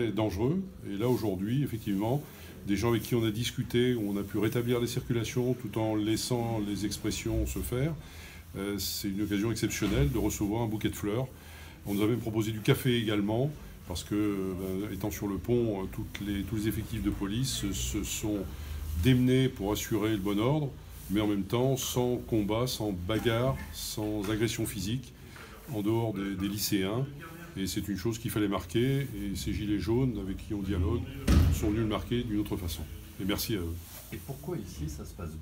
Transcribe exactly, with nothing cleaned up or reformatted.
dangereux. Et là, aujourd'hui, effectivement, des gens avec qui on a discuté, on a pu rétablir les circulations tout en laissant les expressions se faire. Euh, c'est une occasion exceptionnelle de recevoir un bouquet de fleurs. On nous avait proposé du café également, parce que, euh, étant sur le pont, toutes les, tous les effectifs de police se sont démenés pour assurer le bon ordre, mais en même temps sans combat, sans bagarre, sans agression physique, en dehors des, des lycéens. Et c'est une chose qu'il fallait marquer, et ces gilets jaunes avec qui on dialogue sont venus le marquer d'une autre façon. Et merci à eux. Et pourquoi ici ça se passe bien ?